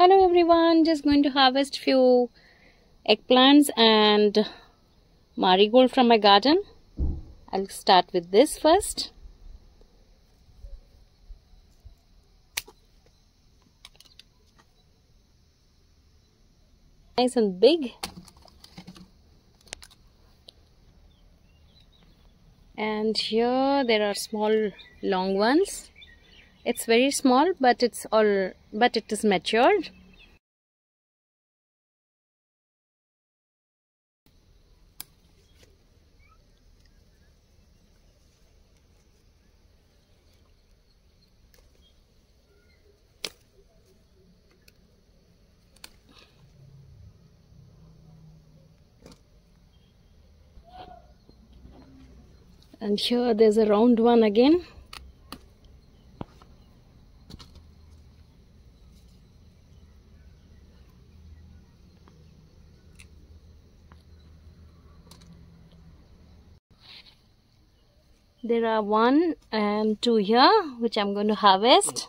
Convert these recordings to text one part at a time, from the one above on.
Hello everyone, just going to harvest few eggplants and marigold from my garden. I'll start with this first. Nice and big. And here there are small long ones. It's very small, but it is matured. And here there's a round one again. There are 1 and 2 here, which I'm going to harvest.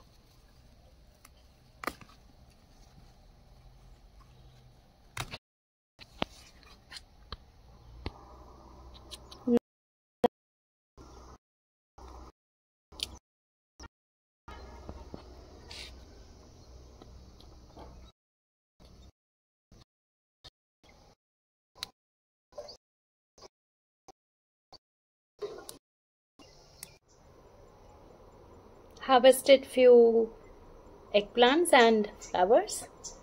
Harvested few eggplants and flowers.